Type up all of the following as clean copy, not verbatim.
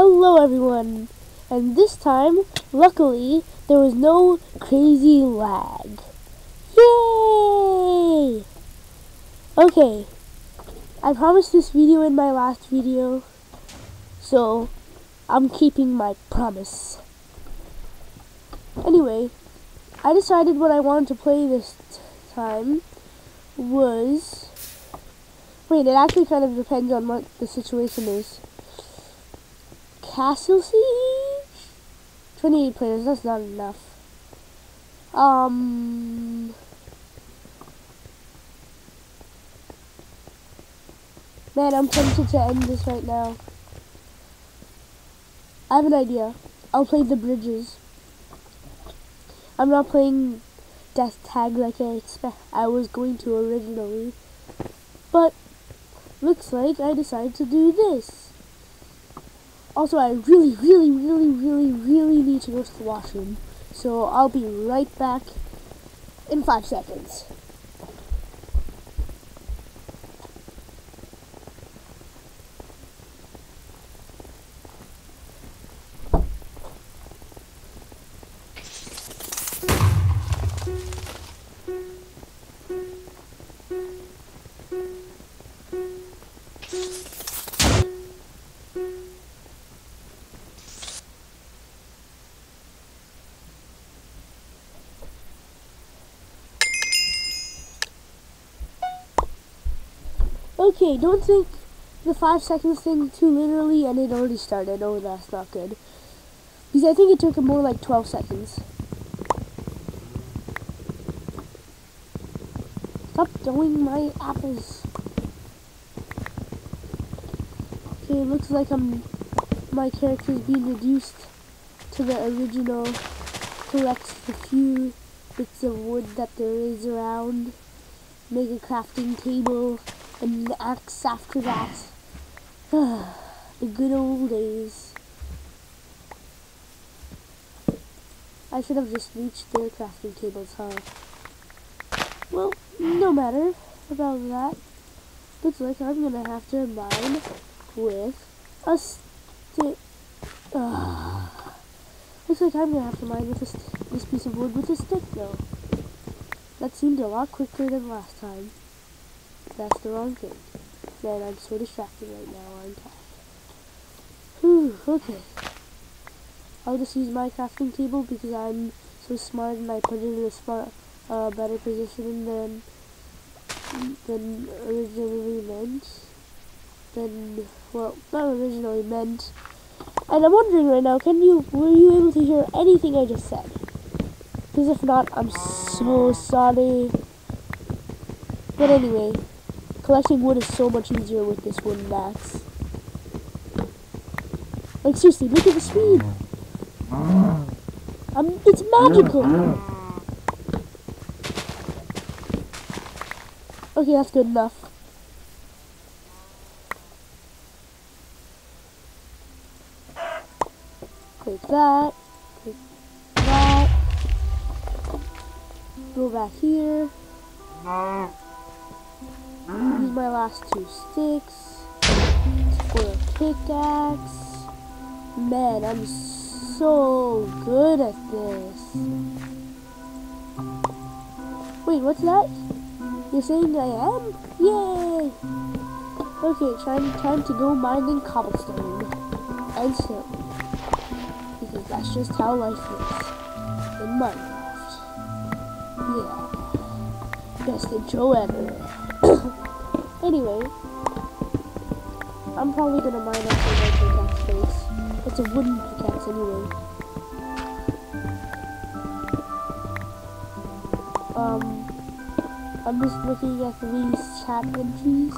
Hello everyone, and this time, luckily, there was no crazy lag. Yay! Okay, I promised this video in my last video, so I'm keeping my promise. Anyway, I decided what I wanted to play this time was... Wait, it actually kind of depends on what the situation is. Castle Siege? 28 players, that's not enough. Man, I'm tempted to end this right now. I have an idea. I'll play the bridges. I'm not playing Death Tag like I was going to originally. But, looks like I decided to do this. Also, I really need to go to the washroom. So, I'll be right back in 5 seconds. Okay, don't think the 5 seconds thing too literally, and it already started. Oh, that's not good. Because I think it took more like 12 seconds. Stop throwing my apples. Okay, it looks like my character is being reduced to the original. Collect the few bits of wood that there is around. Make a crafting table. And an axe after that. The good old days. I should have just reached their crafting tables, huh? Well, no matter about that. Looks like I'm gonna have to mine with a stick. Looks like I'm gonna have to mine with this piece of wood with a stick, though. That seemed a lot quicker than last time. That's the wrong thing. Man, I'm so distracted right now, aren't I? Whew, okay. I'll just use my crafting table because I'm so smart and I put it in a better position than originally meant. Well, not originally meant. And I'm wondering right now, were you able to hear anything I just said? Because if not, I'm so sorry. But anyway, collecting wood is so much easier with this wooden axe. Like seriously, look at the speed. It's magical. Okay, that's good enough. Take that. Take that. Go back here. Use my last 2 sticks for a pickaxe. Man, I'm so good at this. Wait, what's that? You're saying I am? Yay! Okay, time to go mining cobblestone and stone. Because that's just how life is in Minecraft. Yeah. Best intro ever. Anyway, I'm probably gonna mine up my pickaxe base. It's a wooden pickaxe anyway. I'm just looking at these chat entries.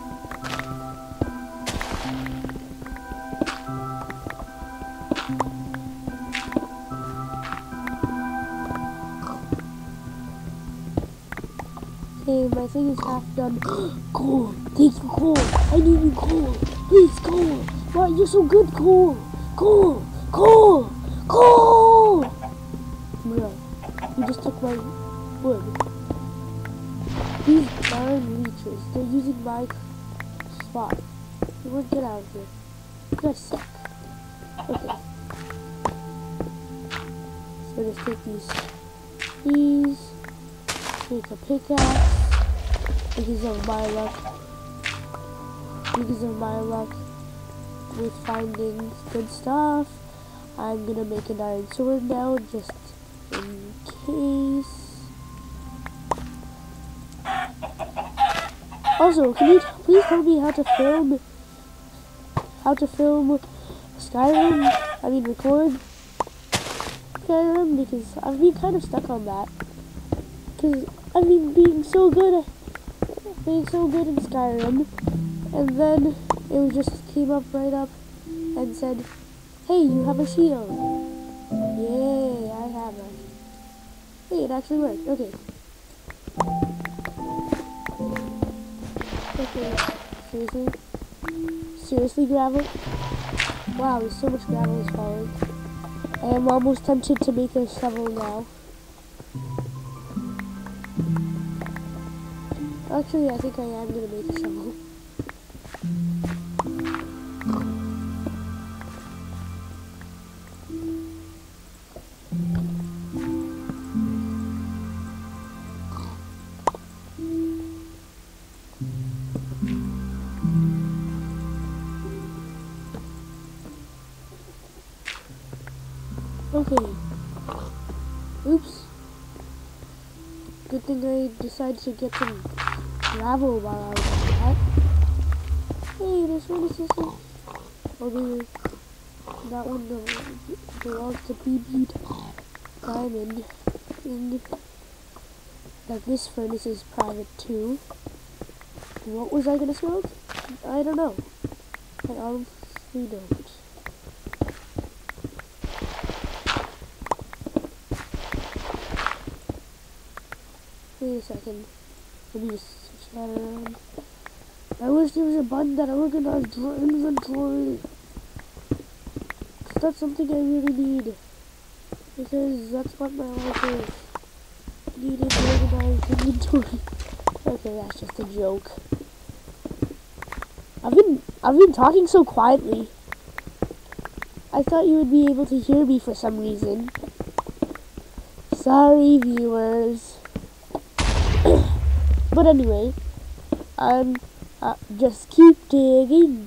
Okay, my thing is half done. Coal! Take the coal! I need you, coal! Please, coal! Why, you're so good, coal! Coal! Coal! Coal! Bro, you just took my wood. These darn leeches, they're using my spot. You won't get out of here. You guys suck. Okay. So just take these, make a pickaxe, because of my luck with finding good stuff. I'm gonna make an iron sword now, just in case. Also, can you please tell me how to film Skyrim? I mean record Skyrim, because I've been kind of stuck on that. Because I've been being so good in Skyrim, and then it just came up right up and said, "Hey, you have a shield." Yay, I have one. Hey, it actually worked. Okay. Okay. Seriously, gravel? Wow, there's so much gravel is falling. I am almost tempted to make a shovel now. Actually, I think I am gonna make a shovel. Okay. Oops. Good thing I decided to get some gravel while I was at that. Hey, this one is just okay. That one belongs to BB Diamond. And that this furnace is private too. What was I gonna smoke? I don't know. I honestly don't. Wait a second. Let me just switch that around. I wish there was a button that organized your inventory. Cause that's something I really need. Because that's what my life is. Needing organized inventory. Okay, that's just a joke. I've been talking so quietly. I thought you would be able to hear me for some reason. Sorry, viewers. But anyway, just keep digging,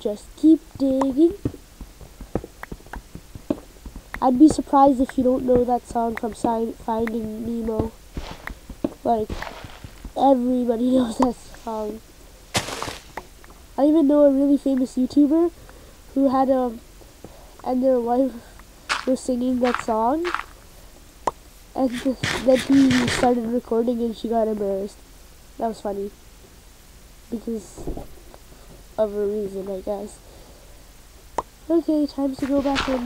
I'd be surprised if you don't know that song from Finding Nemo. Like, everybody knows that song. I even know a really famous YouTuber who had and their wife was singing that song, and then he started recording and she got embarrassed. That was funny. Because of a reason, I guess. Okay, time to go back in.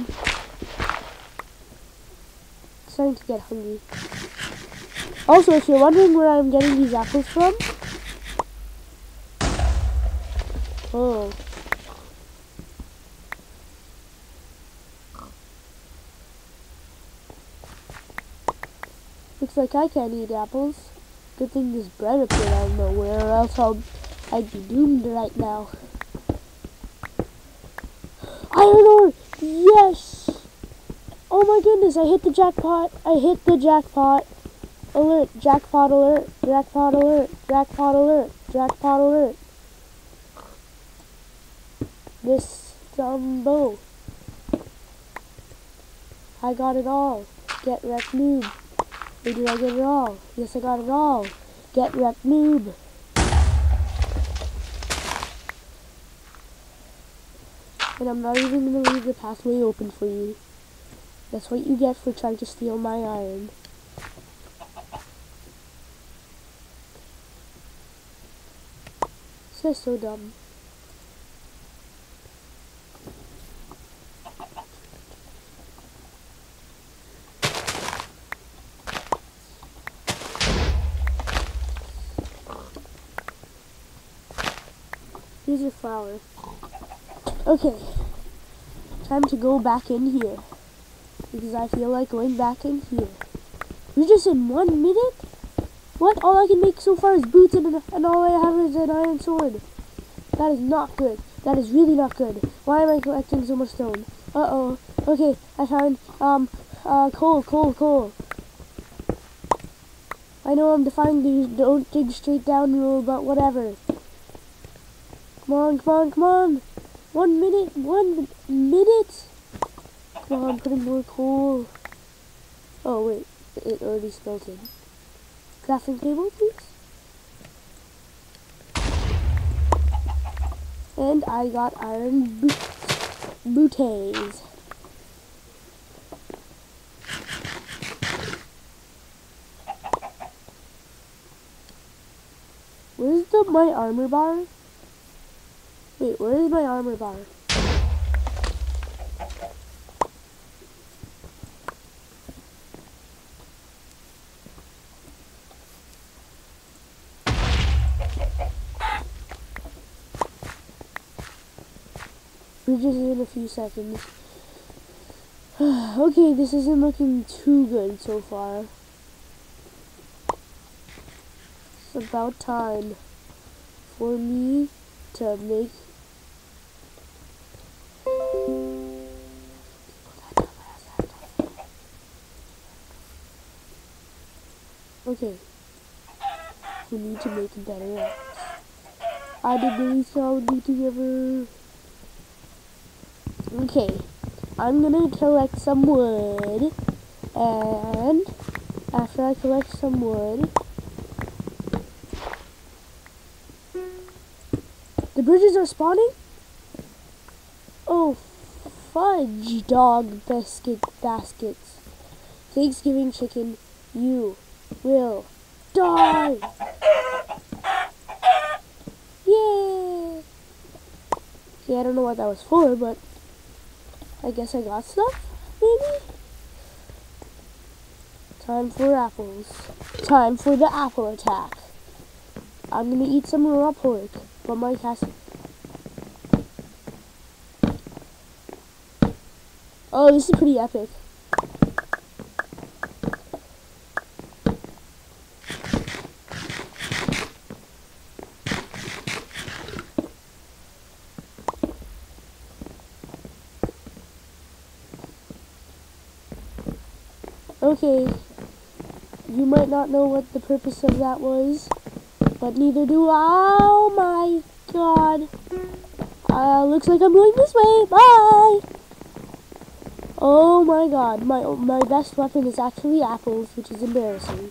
Starting to get hungry. Also, if you're wondering where I'm getting these apples from, oh, looks like I can't eat apples. Good thing there's bread up here out of nowhere, or else I'd be doomed right now. Iron ore! Yes! Oh my goodness, I hit the jackpot! Alert, jackpot alert, jackpot alert, jackpot alert, jackpot alert. This Dumbo. I got it all. Get wrecked, noob. Or did I get it all? Yes, I got it all. Get wrecked, noob. And I'm not even going to leave the pathway open for you. That's what you get for trying to steal my iron. This is so dumb. Here's your flower. Okay. Time to go back in here. Because I feel like going back in here. We're just in 1 minute? What? All I can make so far is boots and all I have is an iron sword. That is not good. That is really not good. Why am I collecting so much stone? Uh-oh. Okay, I found, coal. I know I'm defying the don't dig straight down rule, but whatever. Come on. 1 minute. Come on, putting more coal. Oh, wait. It already smelted. Crafting table, please. And I got iron booties. Where's my armor bar? Wait, where is my armor bar? Bridges in a few seconds. Okay, this isn't looking too good so far. It's about time for me to make... Okay. We need to make a better axe. I did really solid together. Okay, I'm gonna collect some wood, and after I collect some wood, the bridges are spawning? Oh, fudge dog baskets. Thanksgiving chicken, you will die! Yay! Okay, I don't know what that was for, but I guess I got stuff, maybe? Time for apples. Time for the apple attack. I'm gonna eat some raw pork, but my cat... Oh, this is pretty epic. Okay, you might not know what the purpose of that was, but neither do I. Oh my god. Looks like I'm going this way. Bye! Oh my god, my best weapon is actually apples, which is embarrassing.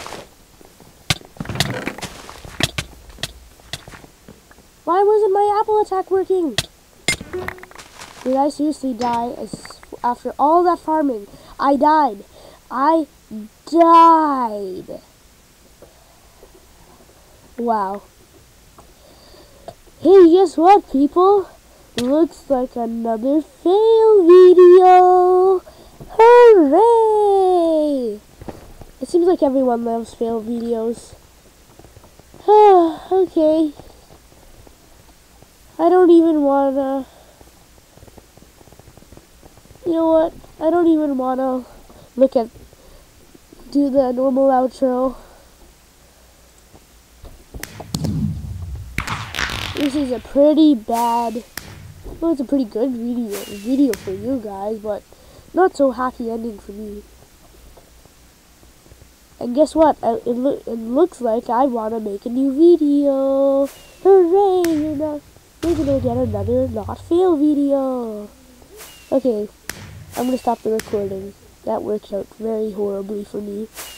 Why wasn't my apple attack working? Did I seriously die after all that farming? I died. Wow. Hey, guess what, people? Looks like another fail video. Hooray! It seems like everyone loves fail videos. Okay. I don't even wanna... You know what? I don't even wanna do the normal outro. This is a pretty bad, well, it's a pretty good video for you guys, but not so happy ending for me. And guess what? It looks like I want to make a new video. Hooray! You're gonna get another not fail video. Okay, I'm gonna stop the recording. That worked out very horribly for me.